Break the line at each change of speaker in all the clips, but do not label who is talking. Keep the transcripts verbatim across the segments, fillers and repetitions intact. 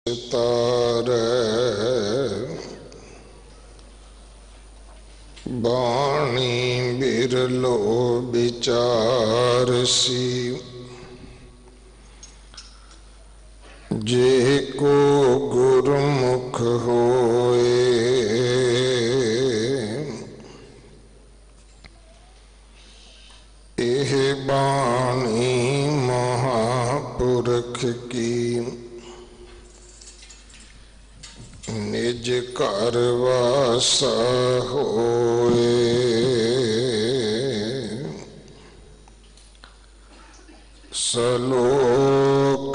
सितारे बाणी बिरलो विचारसी जे को गुरुमुख होए एह बाणी महापुरख की निज घर वासा होए सलोक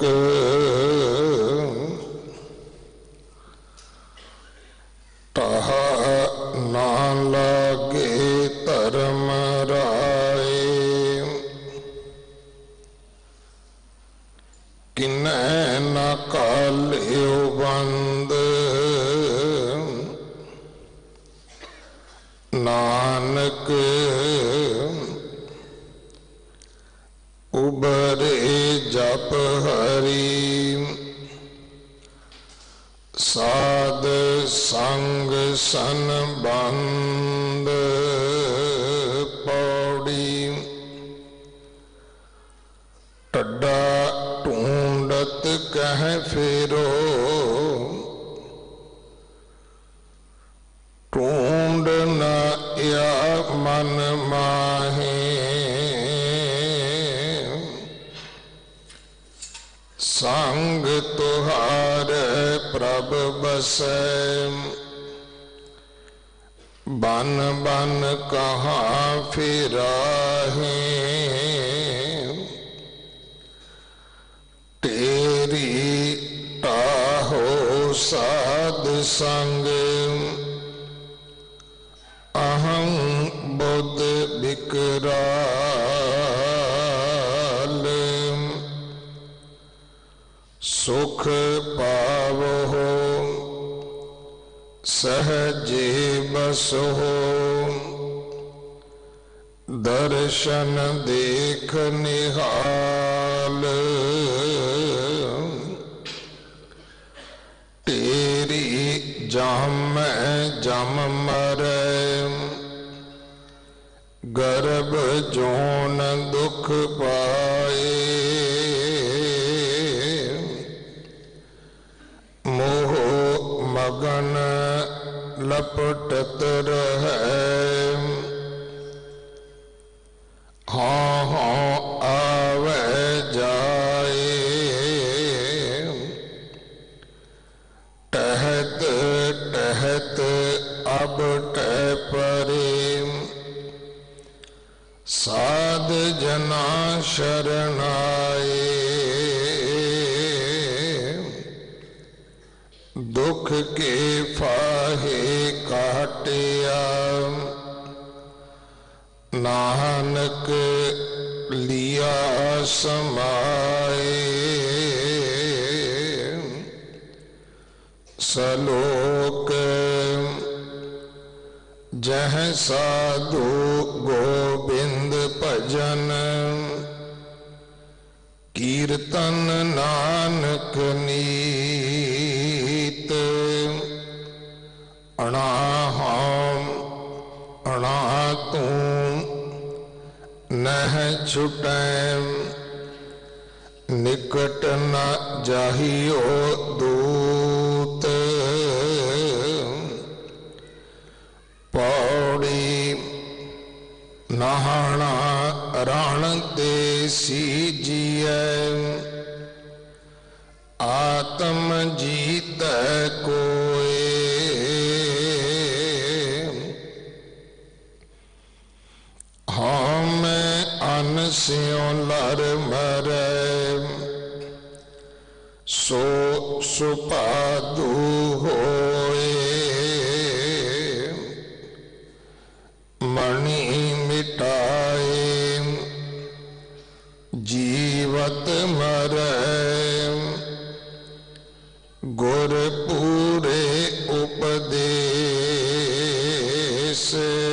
तहा ना लागे धर्म राय किन्नै न काल्यो बंद नानक उबरे जप हरि साध संग सन बंद पौड़ी टड्डा ढूंढत कह फेरो ढूंढ न या मन माहे संग तुहारे प्रभ बसै बन बन कहाँ फिराहे तेरी टाहो साध संग अहं बुद्ध विकराल सुख पावो सहजे बसो दर्शन देख निहाल तेरी जाम जम मरै गर्भ जोन दुख पाए मोह मगन लपटत रहे हाँ हाँ आवे जाए टहत टहत अब टह परे साध जना शरणाए दुख के फाहे काटिया नानक लिया समाए सलोक जह साधु गोविंद भजन कीर्तन नानक नीत अणा हम अणा तू नह छुटैं निकट न जाहियो दूत पौड़ी नहाना रण देसी जिय आत्म जीत कोय हम अन स्यों लर मरै सो सुपादु होए मणि मिटाए जीवत मरै गुर पूरे उपदेश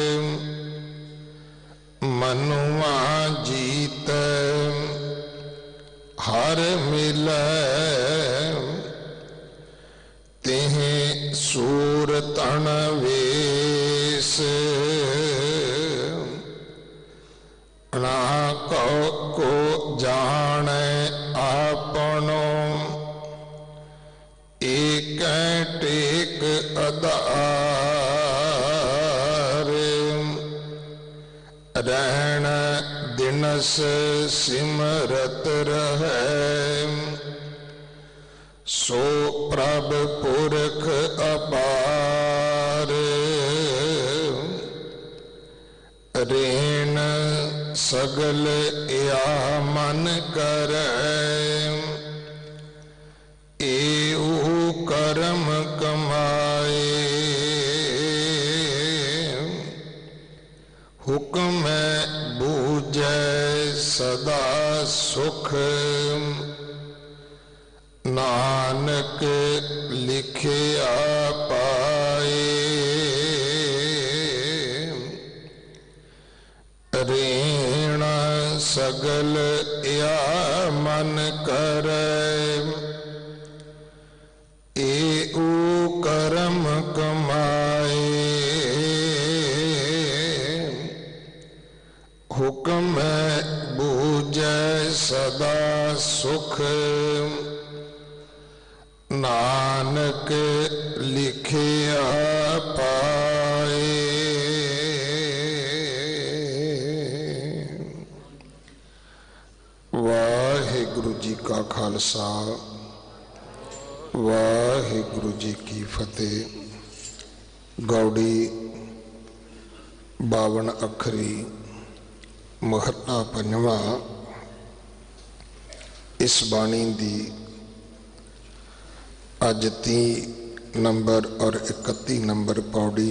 मनुआ जीत हर मिलै तिह सूर तन वेश ना को को जाने आपनो एक टेक आधार रहन दिनस सिमरत रहे सो प्रभ पुरख अपार रेण सगल या मन करे एऊ कर्म कमाए हुक्म बूझे सदा सुख नानक लिखिया पाए रेण सगल या मन करे एऊ कर्म कमाए हुक्म बूझे सदा सुख नानक लिखिया पाए। वाहिगुरु जी का खालसा वाहिगुरु जी की फतेह। गौड़ी बावन अखरी महला पंजवा। इस बाणी दी अज तीह नंबर और इकती नंबर पौड़ी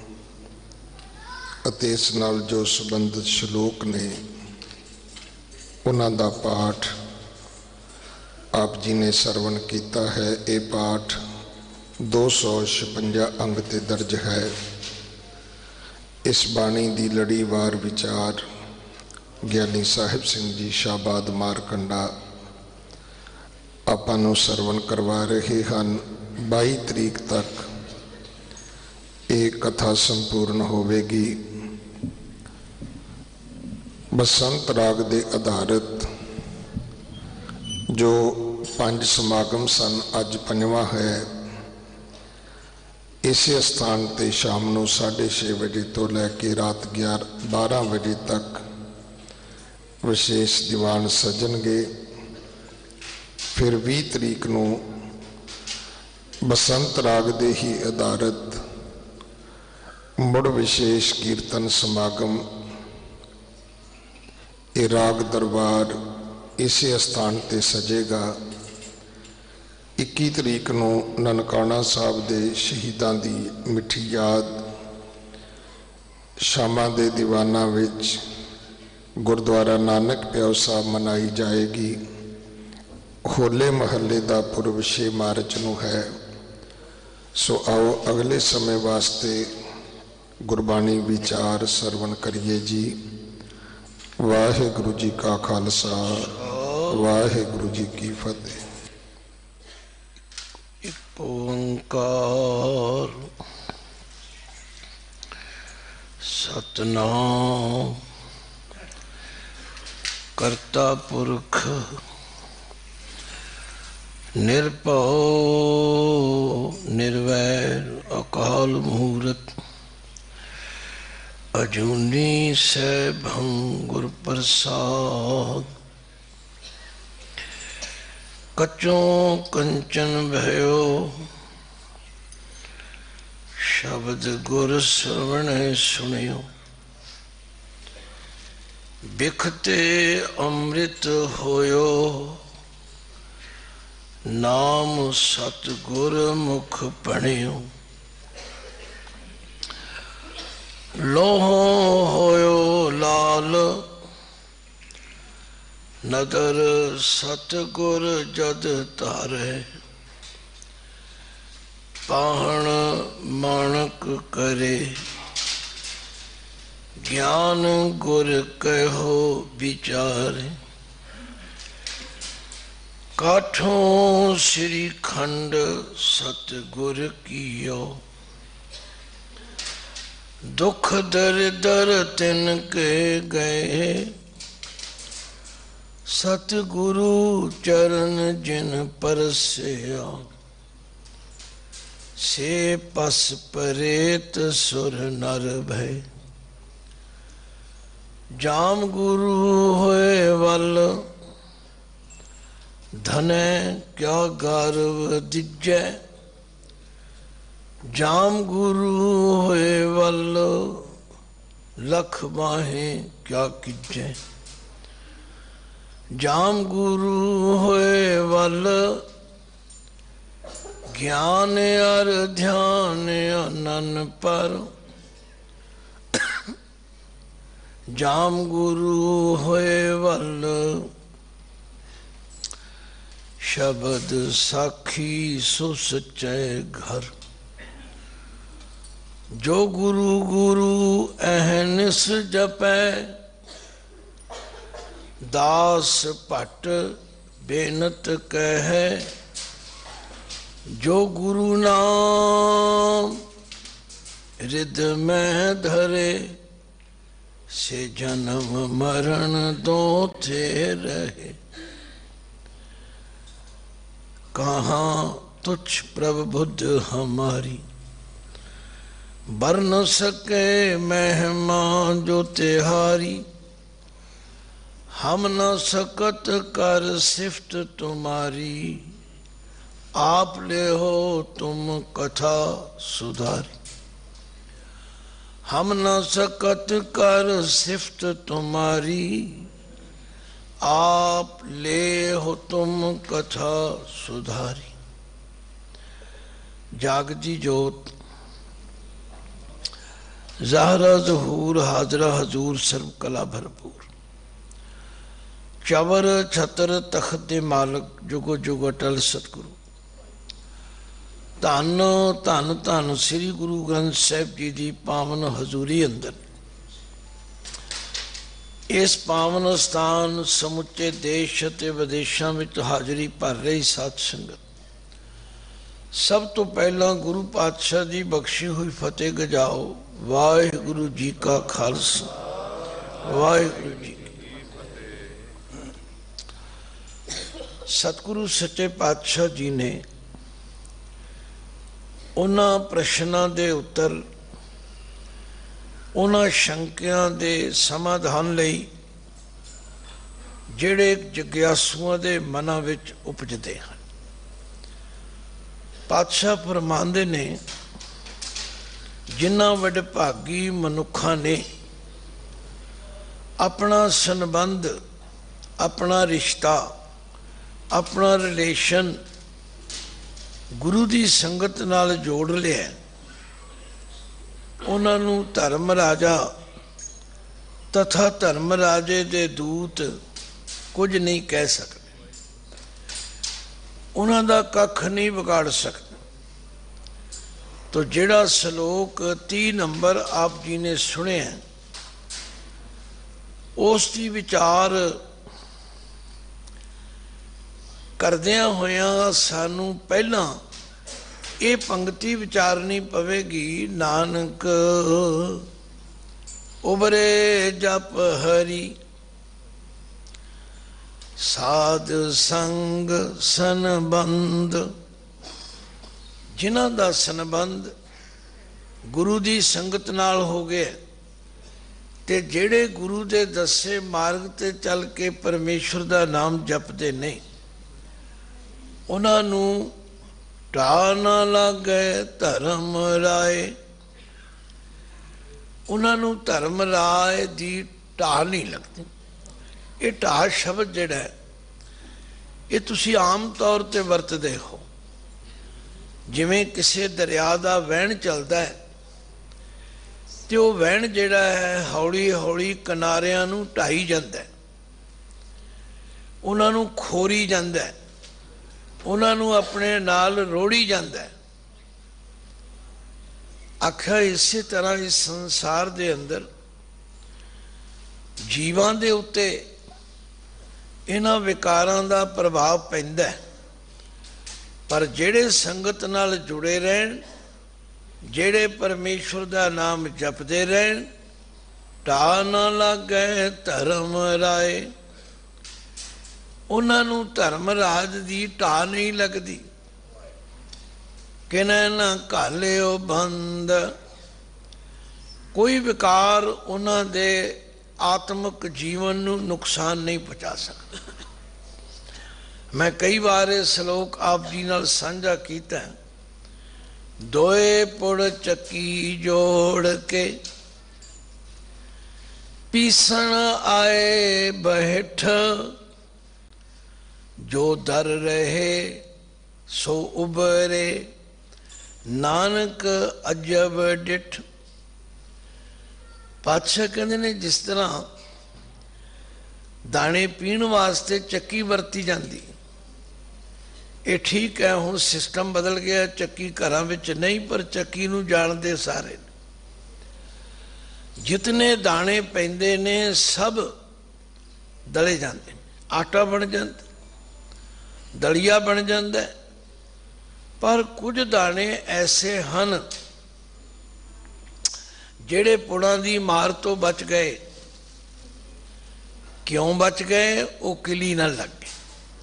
अते इस नाल जो संबंधित श्लोक ने उन्हां दा पाठ आप जी ने सरवण किया है। ये पाठ दो सौ छपंजा अंग ते दर्ज है। इस बाणी की लड़ीवार विचार ज्ञानी साहिब सिंह जी शाहबाद मारकंडा आपां नूं सरवण करवा रहे हैं। बाई तरीक तक एक कथा संपूर्ण होवेगी। बसंत राग दे आधारित जो पंज समागम सन अज पंजवां है। इसे स्थान ते शाम नूं साढ़े छे बजे तो लैके रात ग्यारह बारह बजे तक विशेष दीवान सजणगे। फिर भी तरीक नूं बसंत राग दे ही आधारित मुड़ विशेष कीर्तन समागम ये राग दरबार इसे स्थान ते सजेगा। इक्की तरीक नूं ननकाना साहब दे शहीदां दी मिठी याद शामां दे दीवाना विच गुरुद्वारा नानक प्याओ साहब मनाई जाएगी। होले महल्ले का पुरब छे मार्च नूं है। सो आओ अगले समय वास्ते गुरबाणी विचार सरवण करिए जी। वाहिगुरु जी का खालसा वाहिगुरु जी की फतेह। ओंकार सतनाम करता पुरख निर्भव निर्वैर अकाल मूरत अजूनी सैभं गुर प्रसाद। कच्चों कंचन भयो शब्द गुर श्रवण सुनियो। बिखते अमृत होयो नाम सतगुर मुख पढ़ियो। लोहो होयो लाल नदर सतगुर जद तारे। पाहण माणक करे ज्ञान गुर कहो विचार।
काठों श्री खंड सतगुर कियो, दुख दर दर तिन के गए, सतगुरु चरण जिन परसिया, से पस परेत सुर नर भय। जाम गुरु होए वल, धने क्या गर्व दिजै, जाम गुरु होए वल, लख बाहें क्या किजै। जाम गुरु होए वल, ज्ञान अर ध्यान अनन पर, जाम गुरु होए वल, शब्द साखी सो सच्चे घर। जो गुरु गुरु अहनिस जपै, दास भट्ट बेनत कहे। जो गुरु नाम रिद में धरे, से जन्म मरण दो थे रहे। कहाँ तुच्छ प्रभु बुद्ध हमारी, बर न सके महिमा जो तिहारी। हम न सकत कर सिफत तुम्हारी, आप ले हो तुम कथा सुधारी। हम न सकत कर सिफत तुम्हारी, आप ले हो तुम कथा सुधारी। जागती जोत ज़ाहरा ज़हूर हाजरा हजूर सर्व कला भरपूर। चवर छतर तख्त दे मालक जुगो जुग अटल सतगुरु। धन धन धन श्री गुरु ग्रंथ साहिब जी की पावन हजूरी अंदर, इस पावन स्थान समुचे देश ते विदेशों में हाजरी भर रही साध संगत, सब तो पहला गुरु पातशाह जी बख्शी हुई फतेह गजाओ। वाहिगुरु जी का खालसा, वाहिगुरु जी की फतेह। सतगुरु सच्चे पातशाह जी ने उन्हां प्रश्नां दे उत्तर, उन्हां शंकियां दे समाधान लई जिहड़े जिग्यासुआं दे मनां विच उपजदे हैं। पातशाह फरमांदे ने, जिन्हां वडभागी मनुखां ने अपना संबंध, अपना रिश्ता, अपना रिलेशन गुरु की संगत नाल जोड़ लिया, उन्होंने धर्म राजा तथा धर्म राजे दे दूत कुछ नहीं कह सकते, उन्हों का कख नहीं बिगाड़ सकते। तो जिहड़ा श्लोक तीह नंबर आप जी ने सुनिया, उसकी विचार करदियां होयां सानू पहला ये पंक्ति विचारनी पवेगी। नानक उबरे जप हरि, साध संग संबंध। जिन्हां दा संबंध गुरु की संगत नाल हो गया, ते जिहड़े गुरु दे दसे मार्ग ते चल के परमेश्वर का नाम जपते नहीं, उन्होंने ढा ना लागे धर्म राय। उन्होंने धर्म राय की ढा नहीं लगती। ये ढा शब्द जिहड़ा है, ये तुसी आम तौर पर वरतते हो। जिमें किसी दरिया का वहन चलता है, तो वह वहन जिहड़ा है हौली हौली किनारियां नूं ढाई जाता है, उन्होंने खोरी जाता है, उन्होंने अपने नाल रोड़ी जाता है। आख्या इस तरह इस संसार के अंदर जीवां दे उत्ते इन्हां विकारां दा प्रभाव पैंदा है। पर जिहड़े संगत नाल जुड़े रहन, जिहड़े परमेश्वर दा नाम जपदे रहन, ढा ना लागै धर्म राय, उन्हां नूं धर्म राज दी ढा नहीं लगदी। किनै ना घालिओ बंद, कोई विकार उन्हां दे आत्मक जीवन नूं नुकसान नहीं पहुँचा सकता। मैं कई बार ये श्लोक आप जी नाल साझा कीता। दोए पुड़ चक्की जोड़ के पीसण आए बैठ, जो दर रहे सो उबरे, नानक अजब डिठ। पातशाह कहते ने जिस तरह दाने पीण वास्ते चक्की वरती जाती, ये ठीक है, हुण सिस्टम बदल गया, चक्की घरां विच नहीं, पर चक्की नूं जाणदे सारे। जितने दाने पैंदे ने सब दले जाते, आटा बन जाता, दलिया बन जाता है। पर कुछ दाने ऐसे हैं जिहड़े पुड़ां दी मार तो बच गए। क्यों बच गए? वो किली ना लग गए।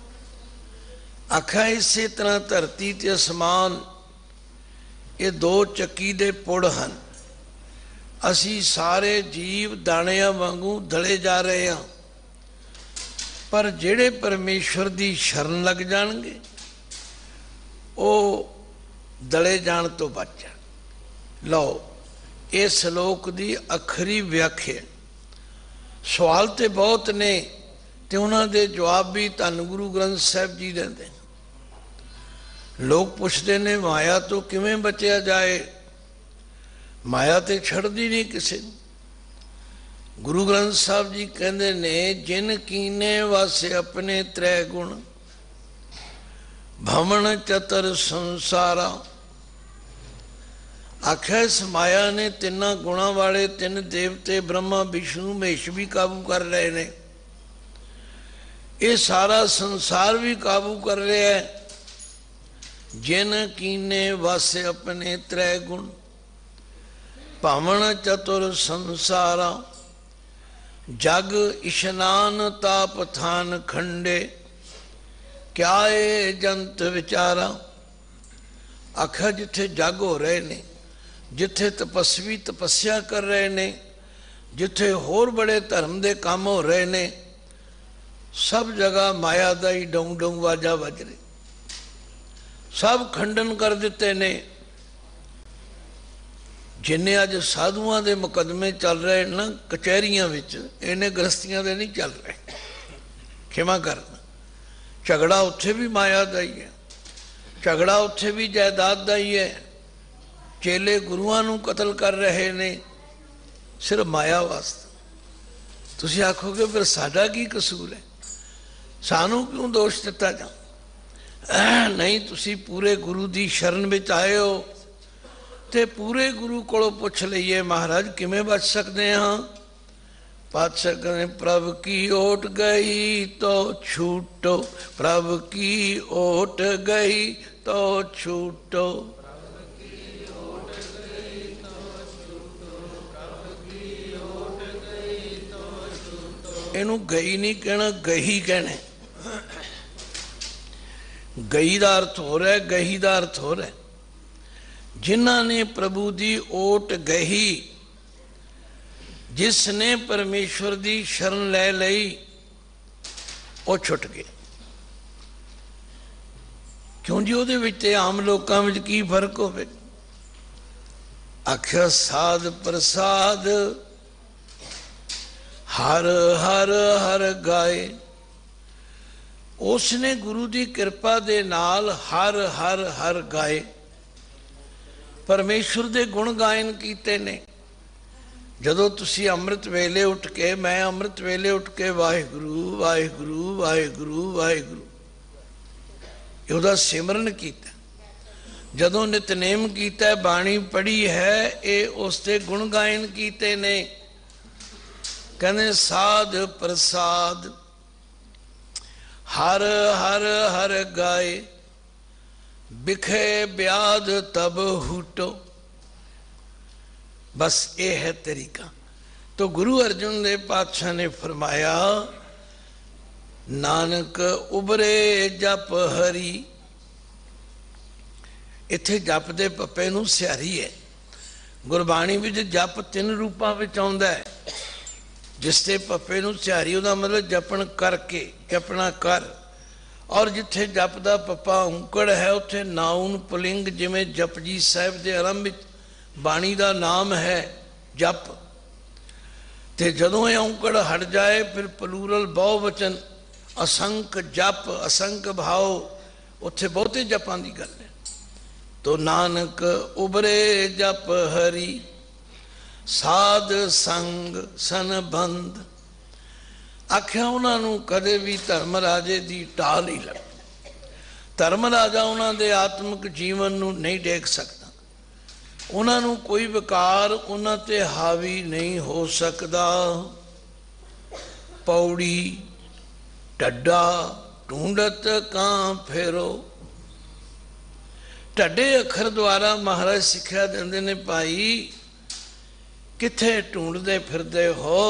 आखा इसे तरह धरती ते आसमान ये दो चक्की दे पुड़ हैं। असी सारे जीव दाणियां वांगू दले जा रहे हैं, पर जिहड़े परमेश्वर दी शरण लग जाणगे वो दले जाण तो बच जाण। लो ये श्लोक दी अखरी व्याख्या। सवाल तो बहुत ने ते उन्हां दे जवाब भी धन गुरु ग्रंथ साहिब जी देंदे। लोग पुछते ने माया तो किवें बचिया जाए, माया तो छड़दी नहीं किसी। गुरु ग्रंथ साहब जी कहते ने जिन कीने वासे अपने त्रै गुण, भमन चतर संसारा। आख्या इस माया ने तिना गुणा वाले तीन देवते ब्रह्मा विष्णु महेश भी काबू कर रहे ने, ये सारा संसार भी काबू कर रहा है। जिन कीने वासे अपने त्रै गुण, भावण चतुर संसारा। जग इशनान ताप थान खंडे, क्या ए जंत विचारा। आखा जिथे जग हो रहे ने, जिथे तपस्वी तपस्या कर रहे ने, जिथे होर बड़े धर्म के काम हो रहे ने, सब जगह माया का ही डोंग डोंग वाजा बज रही। सब खंडन कर दिते ने। जिन्हें अज साधुआं दे मुकदमे चल रहे ना कचहरियां विच, इन्हें गृहस्थियां दे नहीं चल रहे। क्षमा करना, झगड़ा उत्थे भी माया का ही है, झगड़ा उत्थे भी जायदाद का ही है। चेले गुरुआं नूं कतल कर रहे ने सिर्फ माया वास्ते। तुसीं आखोगे फिर साडा की कसूर है, सानू क्यों दोष दिता जा? नहीं, तुसीं पूरे गुरु की शरण विच आए हो ते पूरे गुरु कोलों पुछ लईए महाराज किवें बच सकते हाँ। पातशाह कहते प्रभ की ओट गई तो छूटो, प्रभ की ओट गई तो छूटो। इनू गई नहीं कहना, गही कहना। गई का अर्थ हो रहा है, गही का अर्थ हो रहा है जिन्हां ने प्रभु की ओट गही, जिसने परमेश्वर की शरण ले लई वो छुट गए। क्यों जी उहदे विच ते आम लोकां विच की फर्क होवे? आख्या साध प्रसाद हर हर हर गाए। उसने गुरु की कृपा दे नाल हर हर हर गाए, परमेश्वर दे गुण गायन कीते ने। जदों तुसी अमृत वेले उठ के, मैं अमृत वेले उठ के वाहिगुरु वाहिगुरु वाहिगुरु वाहिगुरु इहदा सिमरन कीता, जदों नितनेम कीता, बाणी पढ़ी है, ये उसते गुण गायन कीते ने। कहने साध प्रसाद हर हर हर गाए, बिखे ब्याद तब हूटो। बस ये है तरीका। तो गुरु अर्जुन देव पातशाह ने फरमाया, नानक उबरे जप हरी। इत्थे जप दे पप्पे नूं सियारी है। गुरबाणी विच जप तीन रूपां विच आउंदा है। जिसते पप्पे नूं सियारी उहदा मतलब जपन करके, जपना कर। और जिथे जप दा पप्पा औंकड़ है उत्थे नाउन पुलिंग, जिमें जपजी साहिब दे आरंभ विच बाणी दा नाम है जप। ते जदों ये औंकड़ हट जाए फिर प्लूरल बहुवचन असंख जप, असंख भाव, उत्थे बहुते जपां दी गल है। तो नानक उबरे जप हरी, साध संग सनबंध। आख्या उन्होंने कदे भी धर्म राजे की टाल नहीं लगती। धर्म राजा उन्होंने आत्मिक जीवन नूं नहीं देख सकता। उन्होंने कोई विकार उन्होंने हावी नहीं हो सकता। पौड़ी ढड्डा ढूंढत कां फेरो। ढड्डे अखर द्वारा महाराज सिक्ख्या देंदे ने, भाई किथे ढूंढते फिरदे हो।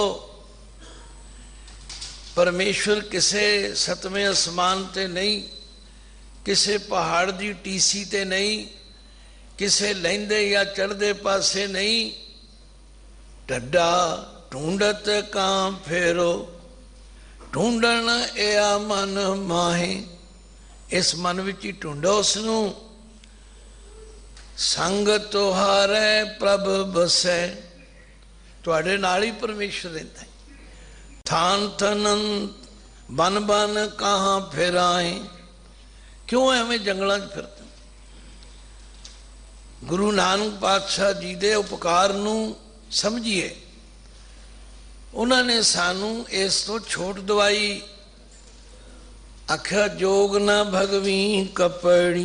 परमेश्वर किसे सतवें आसमान ते नहीं, किसे पहाड़ की टीसी ते नहीं, किसे लहिंदे या चढ़दे पासे नहीं। ढड्डा ढूंढत कां फेरो, ढूंढण या मन माहे। इस मन विच ही ढूंढो उसनूं। संग तुहारे प्रभ बसै, तुहाडे नाल ही परमेश्वर रहिंदा है। थान थनन बन बन कहाँ फिराए। क्यों एवें जंगलों च फिरते। गुरु नानक पातशाह जी दे उपकार नूं समझिए। उन्होंने सानू इस तो छोट दवाई। आख्या जोग न भगवी कपड़ी,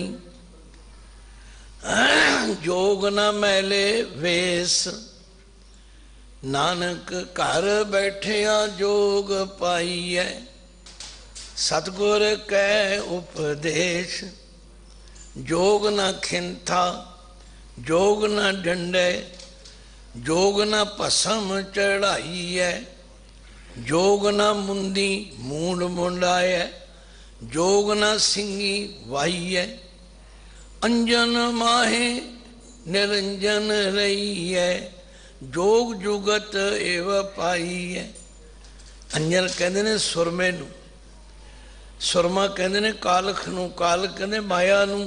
जोग न मैले वेस। नानक घर बैठिया जोग पाईए, सतगुर कै उपदेश। जोग न खिंथा, जोग न डंडे, जोग न भस्म चढ़ाई है। जोग न मुंदी मूंड मुंडाए, जोग न सिंगी वाही है। अंजन माहे निरंजन रही है, जोग जुगत एव पाई है। अंजन कहते ने सुरमे नूं, सुरमा कहते ने कालख नूं, कालख कहते माया नूं।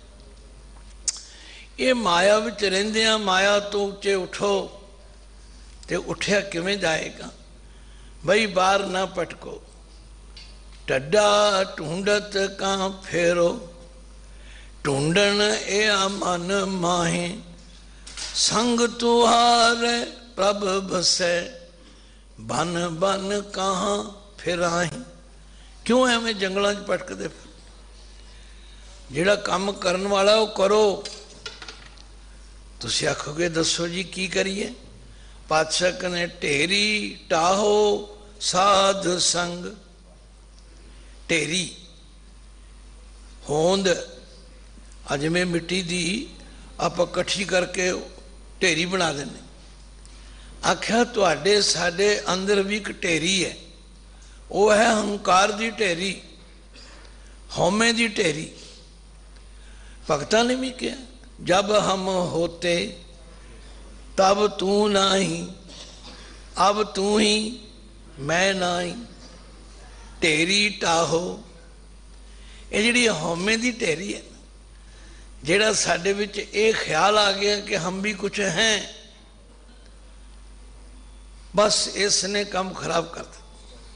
ये माया विच रहिंदियां माया तो उच्चे उठो, ते उठिया किवें जाएगा। बई बाहर ना पटको। ढड्डा ढूंढत कां फेरो, ढूंढण या मन माहे। संग तुहारे प्रभ बसै, बन बन कहाँ फिराही। क्यों एवें जंगलों च भटकदे। जिहड़ा काम करन वाला वो करो। तुसीं आखोगे दसो जी की करिए। पातशाह कहने ढेरी टाहो साध संग। ढेरी होंद अज में मिट्टी दी आप कट्ठी करके ढेरी बना देने। आख्या तुहाडे साडे अंदर भी एक ढेरी है। वो है हंकार दी ढेरी, हौमे दी ढेरी। भगतां ने भी कहा जब हम होते तब तू नाही, अब तू ही मैं नाही। ढेरी टाहो। ये जिहड़ी हौमे दी ढेरी है, जिहड़ा साडे विच ये ख्याल आ गया कि हम भी कुछ हैं, बस इसने काम खराब कर दिया।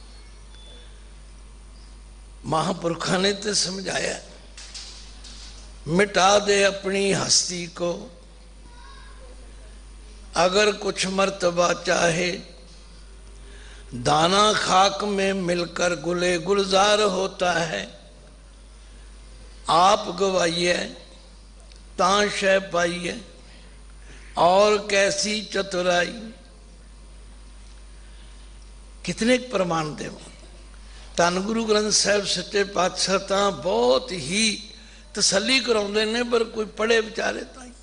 महापुरुषों ने तो समझाया, मिटा दे अपनी हस्ती को, अगर कुछ मर्तबा चाहे। दाना खाक में मिलकर गुले गुलजार होता है। आप गवाइए ताशय पाइए, और कैसी चतुराई। कितने प्रमाण देव। ਧੰਨ ਗੁਰੂ ਗ੍ਰੰਥ ਸਾਹਿਬ ਸੱਚੇ ਪਾਤਸ਼ਾਹ ਤਾਂ ਬਹੁਤ ਹੀ ਤਸੱਲੀ ਕਰਾਉਂਦੇ ਨੇ, ਪਰ ਕੋਈ ਪੜ੍ਹੇ ਵਿਚਾਰੇ ਤਾਂ ਹੀ।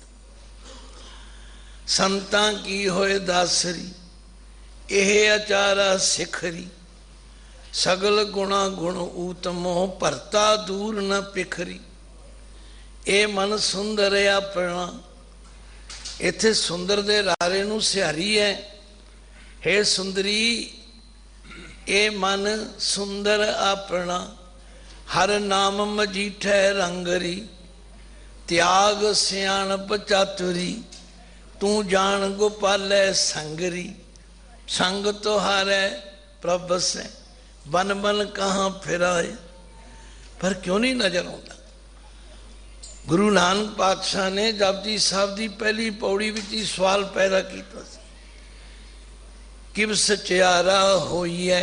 ਸੰਤਾਂ ਕੀ ਹੋਏ ਦਾਸਰੀ, ਇਹ ਆਚਾਰਾ ਸਿਖਰੀ, ਸਗਲ ਗੁਣਾ ਗੁਣ ਊਤਮੋ, ਭਰਤਾ ਦੂਰ ਨ ਪਿਖਰੀ। ਇਹ ਮਨ ਸੁੰਦਰ ਆਪਣਾ, ਇੱਥੇ ਸੁੰਦਰ ਦੇ ਰਾਰੇ ਨੂੰ ਸਿਹਾਰੀ ਹੈ। ਹੇ ਸੁੰਦਰੀ, ਇਹ ਮਨ ਸੁੰਦਰ ਆਪਣਾ, ਹਰ ਨਾਮ ਮਜੀਠੈ ਰੰਗਰੀ। ਤਿਆਗ ਸਿਆਣਪ ਚਾਤੁਰੀ, ਤੂੰ ਜਾਣ ਗੋਪਾਲੈ ਸੰਗਰੀ। ਸੰਗ ਤੁਹਾਰੈ ਪ੍ਰਭ ਸੈ, ਬਨ ਬਨ ਕਹਾਂ ਫਿਰਾਏ। ਪਰ ਕਿਉਂ ਨਹੀਂ ਨਜ਼ਰ ਆਉਂਦਾ? ਗੁਰੂ ਨਾਨਕ ਪਾਤਸ਼ਾਹ ਨੇ ਜਪਜੀ ਸਾਹਿਬ ਦੀ ਪਹਿਲੀ ਪੌੜੀ ਵਿੱਚ ਹੀ ਸਵਾਲ ਪੈਦਾ ਕੀਤਾ ਸੀ, ਕਿਵ ਸਚਿਆਰਾ ਹੋਈਐ।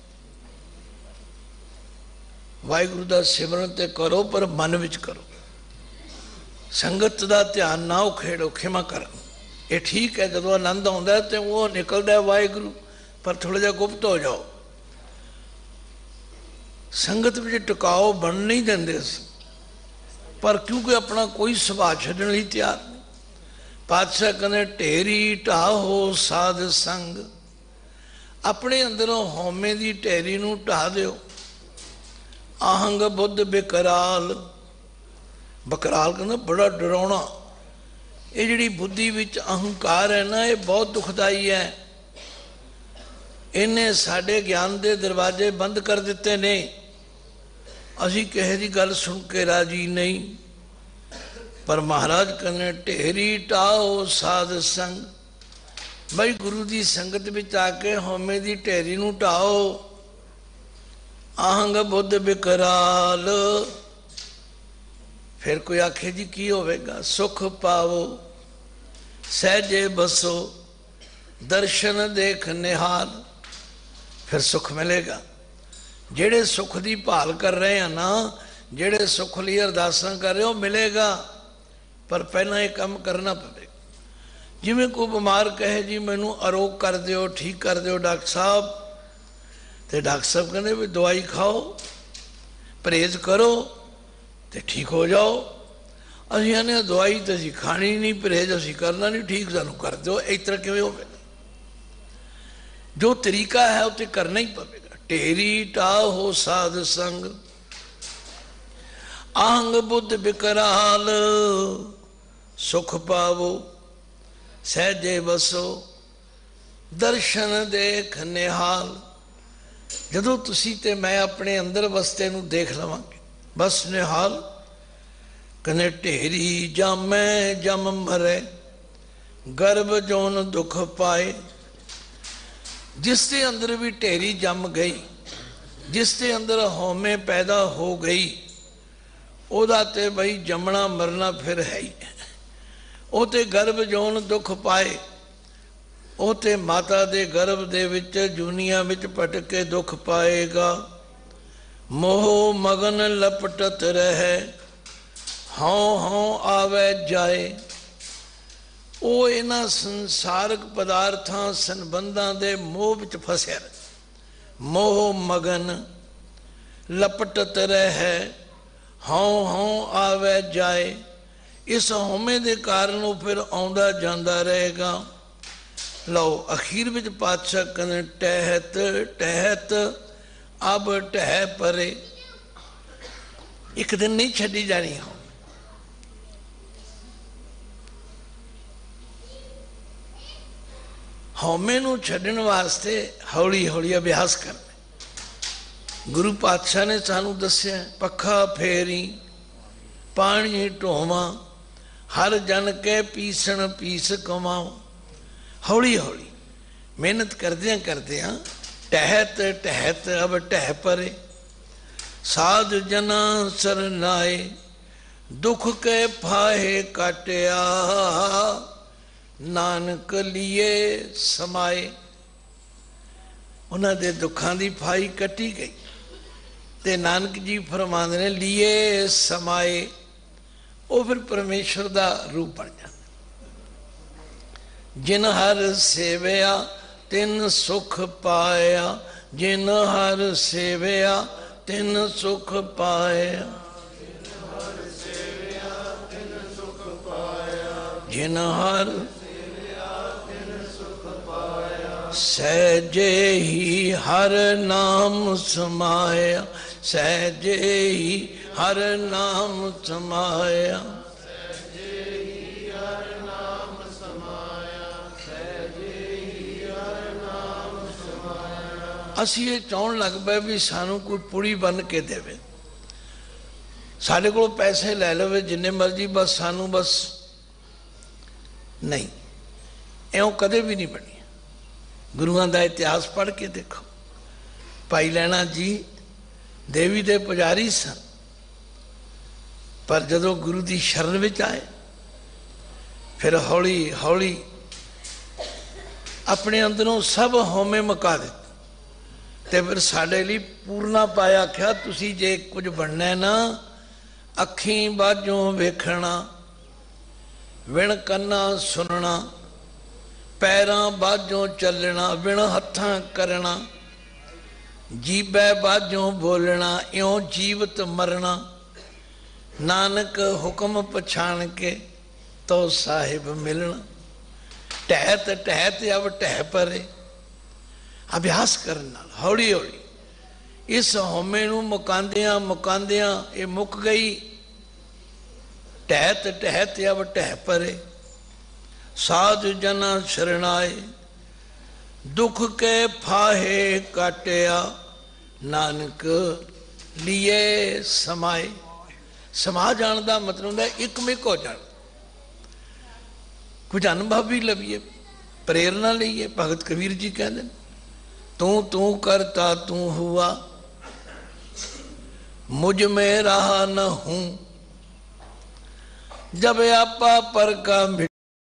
ਵਾਹਿਗੁਰੂ ਦਾ ਸਿਮਰਨ ਤੇ ਕਰੋ, ਪਰ ਮਨ ਵਿੱਚ ਕਰੋ। ਸੰਗਤ ਦਾ ਧਿਆਨ ਨਾ ਉਖੇੜੋ, ਖਿਮਾ ਕਰ। ਇਹ ਠੀਕ ਹੈ, ਜਦੋਂ ਆਨੰਦ ਆਉਂਦਾ ਤੇ ਉਹ ਨਿਕਲਦਾ ਵਾਹਿਗੁਰੂ, ਪਰ ਥੋੜਾ ਜਿਹਾ ਗੁਪਤ ਹੋ ਜਾਓ। ਸੰਗਤ ਵਿੱਚ ਟਿਕਾਓ ਬਣ ਨਹੀਂ ਦਿੰਦੇ ਸੀ, ਪਰ ਕਿਉਂਕਿ ਆਪਣਾ ਕੋਈ ਸੁਭਾਅ ਛੱਡਣ ਲਈ ਤਿਆਰ ਨਹੀਂ। ਪਾਤਸ਼ਾਹ ਕਹਿੰਦੇ ਢੇਰੀ ਢਾਹੋ ਸਾਧ ਸੰਗ, ਆਪਣੇ ਅੰਦਰੋਂ ਹਉਮੈ ਦੀ ਢੇਰੀ ਨੂੰ ਢਾਹ ਦਿਓ। ਆਹੰਗ ਬੁੱਧ ਬਿਕਰਾਲ, ਬਕਰਾਲ ਕਹਿੰਦਾ ਬੜਾ ਡਰਾਉਣਾ। ਇਹ ਜਿਹੜੀ ਬੁੱਧੀ ਵਿੱਚ ਅਹੰਕਾਰ ਹੈ ਨਾ, ਇਹ ਬਹੁਤ ਦੁਖਦਾਈ ਹੈ। ਇਹਨੇ ਸਾਡੇ ਗਿਆਨ ਦੇ ਦਰਵਾਜ਼ੇ ਬੰਦ ਕਰ ਦਿੱਤੇ ਨੇ। ਅਸੀਂ ਕਿਸੇ ਦੀ ਗੱਲ ਸੁਣ ਕੇ ਰਾਜੀ ਨਹੀਂ। ਪਰ ਮਹਾਰਾਜ ਕਹਿੰਦੇ ਢੇਰੀ ਢਾਓ ਸਾਧ ਸੰਗ, ਬਈ ਗੁਰੂ ਦੀ ਸੰਗਤ ਵਿੱਚ ਆ ਕੇ ਹਉਮੈ ਦੀ ਢੇਰੀ ਨੂੰ ਢਾਓ। ਆਹੰਗ ਬੁੱਧ ਬਿਕਰਾਲ, ਫਿਰ ਕੋਈ ਆਖੇ ਜੀ ਕੀ ਹੋਵੇਗਾ? ਸੁਖ ਪਾਵੋ ਸਹਿਜੇ ਬਸੋ, ਦਰਸ਼ਨ ਦੇਖ ਨਿਹਾਲ, ਫਿਰ ਸੁਖ ਮਿਲੇਗਾ। ਜਿਹੜੇ ਸੁਖ ਦੀ ਭਾਲ ਕਰ ਰਹੇ ਆ ਨਾ, ਜਿਹੜੇ ਸੁਖ ਲਈ ਅਰਦਾਸਾਂ ਕਰ ਰਹੇ ਹੋ, ਮਿਲੇਗਾ। ਪਰ ਪਹਿਲਾਂ ਇਹ ਕੰਮ ਕਰਨਾ ਪਵੇਗਾ। ਜਿਵੇਂ ਕੋਈ ਬਿਮਾਰ ਕਹੇ ਜੀ ਮੈਨੂੰ ਅਰੋਗ ਕਰ ਦਿਓ, ਠੀਕ ਕਰ ਦਿਓ ਡਾਕਟਰ ਸਾਹਿਬ, ਤੇ ਡਾਕਟਰ ਸਾਹਿਬ ਕਹਿੰਦੇ ਵੀ ਦਵਾਈ ਖਾਓ, ਪਰਹੇਜ਼ ਕਰੋ ਤੇ ਠੀਕ ਹੋ ਜਾਓ। ਅਸੀਂ ਕਹਿੰਦੇ ਦਵਾਈ ਤਾਂ ਅਸੀਂ ਖਾਣੀ ਨਹੀਂ, ਪਰਹੇਜ਼ ਅਸੀਂ ਕਰਨਾ ਨਹੀਂ, ਠੀਕ ਸਾਨੂੰ ਕਰ ਦਿਓ। ਇਸ ਤਰ੍ਹਾਂ ਕਿਵੇਂ ਹੋਵੇਗਾ? ਜੋ ਤਰੀਕਾ ਹੈ ਉਹ ਤੇ ਕਰਨਾ ਹੀ ਪਵੇਗਾ। ਢੇਰੀ ਢਾਹੋ ਸਾਧ ਸੰਗ, ਆਹੰਗ ਬੁੱਧ ਬਿਕਰਾਲ, ਸੁਖ ਪਾਵੋ ਸਹਿਜੇ ਬਸੋ, ਦਰਸ਼ਨ ਦੇਖ ਨਿਹਾਲ। ਜਦੋਂ ਤੁਸੀਂ ਤੇ ਮੈਂ ਆਪਣੇ ਅੰਦਰ ਵਸਤੇ ਨੂੰ ਦੇਖ ਲਵਾਂਗੇ, ਬਸ ਨਿਹਾਲ। ਕਹਿੰਦੇ ਢੇਰੀ ਜਾਮੈ ਜਮ ਮਰੇ, ਗਰਭ ਜੋਨ ਦੁਖ ਪਾਏ। ਜਿਸ ਦੇ ਅੰਦਰ ਵੀ ਢੇਰੀ ਜੰਮ ਗਈ, ਜਿਸ ਦੇ ਅੰਦਰ ਹਉਮੈ ਪੈਦਾ ਹੋ ਗਈ, ਉਹਦਾ ਤੇ ਬਈ ਜੰਮਣਾ ਮਰਨਾ ਫਿਰ ਹੈ ਹੀ। ਉਹ ਤੇ ਗਰਭ ਜੋਨ ਦੁੱਖ ਪਾਏ, ਉਹ ਤੇ ਮਾਤਾ ਦੇ ਗਰਭ ਦੇ ਵਿੱਚ ਜੂਨੀਆਂ ਵਿੱਚ ਭਟਕ ਕੇ ਦੁੱਖ ਪਾਏਗਾ। ਮੋਹ ਮਗਨ ਲਪਟਤ ਰਹੇ, ਹਉ ਹਉ ਆਵੇ ਜਾਏ। ਉਹ ਇਹਨਾਂ ਸੰਸਾਰਕ ਪਦਾਰਥਾਂ ਸੰਬੰਧਾਂ ਦੇ ਮੋਹ ਵਿੱਚ ਫਸਿਆ। ਮੋਹ ਮਗਨ ਲਪਟਤ ਰਹੇ, ਹਉ ਹਉ ਆਵੇ ਜਾਏ। ਇਸ ਹਉਮੈ ਦੇ ਕਾਰਨ ਉਹ ਫਿਰ ਆਉਂਦਾ ਜਾਂਦਾ ਰਹੇਗਾ। ਲਓ ਅਖੀਰ ਵਿੱਚ ਪਾਤਸ਼ਾਹ ਕਹਿੰਦੇ ਟਹਿਤ ਟਹਿਤ ਅਬ ਟਹਿ ਪਰੇ। ਇੱਕ ਦਿਨ ਨਹੀਂ ਛੱਡੀ ਜਾਣੀ। ਹੋ ਹਉਮੈ ਨੂੰ ਛੱਡਣ ਵਾਸਤੇ ਹੌਲੀ ਹੌਲੀ ਅਭਿਆਸ ਕਰਨਾ। ਗੁਰੂ ਪਾਤਸ਼ਾਹ ਨੇ ਸਾਨੂੰ ਦੱਸਿਆ ਪੱਖਾ ਫੇਰੀ ਪਾਣੀ ਢੋਵਾਂ, ਹਰ ਜਨ ਕੇ ਪੀਸਣ ਪੀਸ ਕਮਾਓ। ਹੌਲੀ ਹੌਲੀ ਮਿਹਨਤ ਕਰਦਿਆਂ ਕਰਦਿਆਂ ਟਹਿਤ ਟਹਿਤ ਅਬ ਟਹਿ ਪਰੇ। ਸਾਧ ਜਨਾ ਸਰਨਾਏ, ਦੁੱਖ ਕੇ ਫਾਹੇ ਕਾਟਿਆ, ਨਾਨਕ ਲੀਏ ਸਮਾਏ। ਉਹਨਾਂ ਦੇ ਦੁੱਖਾਂ ਦੀ ਫਾਈ ਕੱਟੀ ਗਈ ਤੇ ਨਾਨਕ ਜੀ ਫਰਮਾਉਂਦੇ ਨੇ ਲੀਏ ਸਮਾਏ। ਉਹ ਫਿਰ ਪਰਮੇਸ਼ਰ ਦਾ ਰੂਪ ਬਣ ਜਾਂਦਾ। ਜਿਨ ਹਰ ਸੇਵਿਆ ਤਿਨ ਸੁਖ ਪਾਇਆ, जिन हर सेवया तिन सुख पाया। जिन हर सहजे ही हर नाम समाया। सहजे ही हर नाम समाया। ਅਸੀਂ ਇਹ ਚਾਹਣ ਲੱਗ ਪਏ ਵੀ ਸਾਨੂੰ ਕੋਈ ਪੁੜੀ ਬਣ ਕੇ ਦੇਵੇ, ਸਾਡੇ ਕੋਲ ਪੈਸੇ ਲੈ ਲਵੇ ਜਿੰਨੇ ਮਰਜ਼ੀ, ਬਸ ਸਾਨੂੰ ਬਸ ਨਹੀਂ, ਇਉਂ ਕਦੇ ਵੀ ਨਹੀਂ ਬਣੀ। ਗੁਰੂਆਂ ਦਾ ਇਤਿਹਾਸ ਪੜ੍ਹ ਕੇ ਦੇਖੋ। ਭਾਈ ਲਹਿਣਾ ਜੀ ਦੇਵੀ ਦੇ ਪੁਜਾਰੀ ਸਨ, ਪਰ ਜਦੋਂ ਗੁਰੂ ਦੀ ਸ਼ਰਨ ਵਿੱਚ ਆਏ ਫਿਰ ਹੌਲੀ ਹੌਲੀ ਆਪਣੇ ਅੰਦਰੋਂ ਸਭ ਹਉਮੈ ਮੁਕਾ ਦਿੱਤੇ ਤੇ ਫਿਰ ਸਾਡੇ ਲਈ ਪੂਰਨਾ ਪਾਇਆ। ਆਖਿਆ ਤੁਸੀਂ ਜੇ ਕੁਝ ਬਣਨਾ ਨਾ, ਅੱਖੀਂ ਬਾਝੋਂ ਵੇਖਣਾ, ਵਿਣ ਕੰਨਾਂ ਸੁਣਨਾ, ਪੈਰਾਂ ਬਾਝੋਂ ਚੱਲਣਾ, ਵਿਣ ਹੱਥਾਂ ਕਰਨਾ, ਜੀਭੇ ਬਾਝੋਂ ਬੋਲਣਾ, ਇਉਂ ਜੀਵਤ ਮਰਨਾ। ਨਾਨਕ ਹੁਕਮ ਪਛਾਣ ਕੇ ਤੋ ਸਾਹਿਬ ਮਿਲਣਾ। ਟਹਿਤ ਟਹਿਤ ਅਬ ਟਹਿ ਪਰੇ। ਅਭਿਆਸ ਕਰਨ ਨਾਲ ਹੌਲੀ ਹੌਲੀ ਇਸ ਹਉਮੈ ਨੂੰ ਮੁਕਾਉਂਦਿਆਂ ਮੁਕਾਉਂਦਿਆਂ ਇਹ ਮੁੱਕ ਗਈ। ਟਹਿਤ ਟਹਿਤ ਅਬ ਟਹਿ ਪਰੇ। ਸਾਧ ਜਨਾਂ ਸ਼ਰਣਾਏ, ਦੁੱਖ ਕੇ ਫਾਹੇ ਕਾਟਿਆ, ਨਾਨਕ ਲੀਏ ਸਮਾਏ। ਸਮਾ ਜਾਣ ਦਾ ਮਤਲਬ ਹੁੰਦਾ ਇੱਕਮਿਕ ਹੋ ਜਾਣ, ਕੁਝ ਅਨੁਭਵ ਵੀ ਲਵੀਏ, ਪ੍ਰੇਰਨਾ ਲਈਏ। ਭਗਤ ਕਬੀਰ ਜੀ ਕਹਿੰਦੇ ਨੇ, ਤੂੰ ਤੂੰ ਕਰਤਾ ਤੂੰ ਹੁਆ, मुझ में रहा न हूं, जब आपा पर का